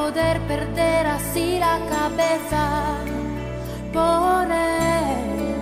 poder perder así la cabeza por él,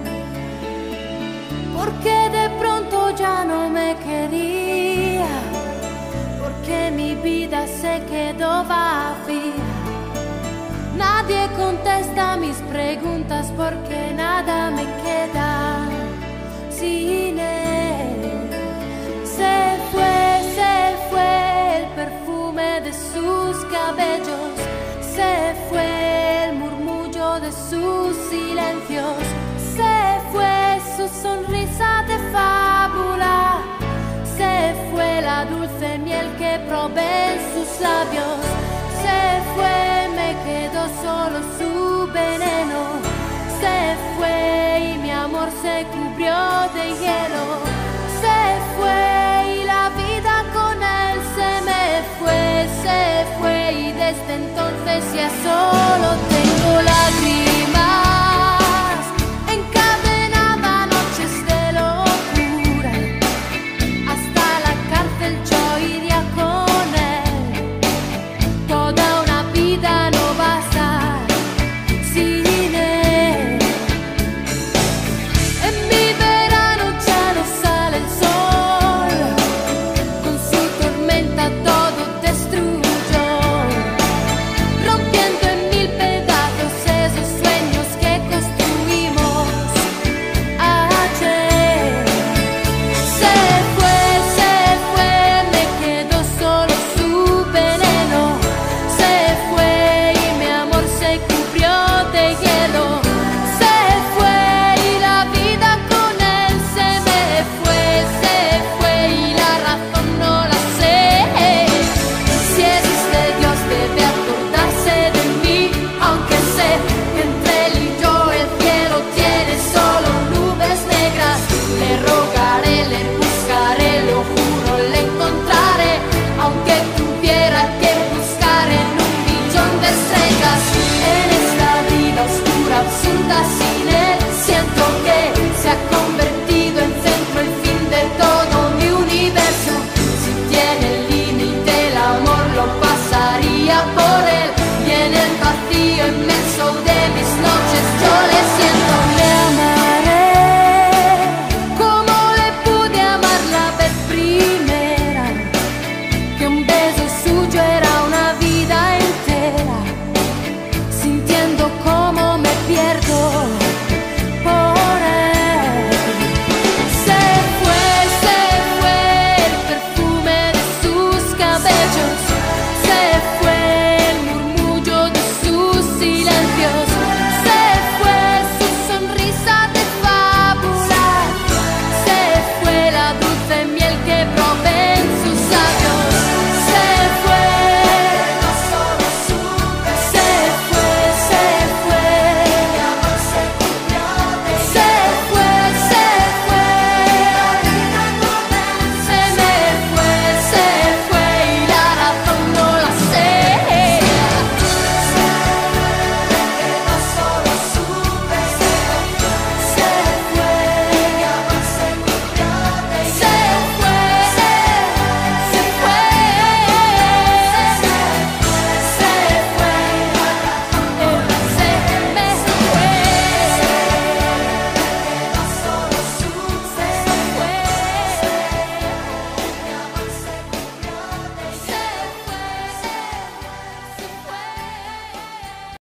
porque de pronto ya no me quería, porque mi vida se quedó vacía. Nadie contesta mis preguntas porque nada me queda sin él. Se fue el perfume de sus cabellos, se fue el murmullo de sus silencios, se fue su sonrisa de fábula, se fue la dulce miel que probé en sus labios, se fue, me quedó solo su veneno, se fue y mi amor se cubrió de hielo, se fue y la vida con él se me fue, se fue y desde entonces ya solo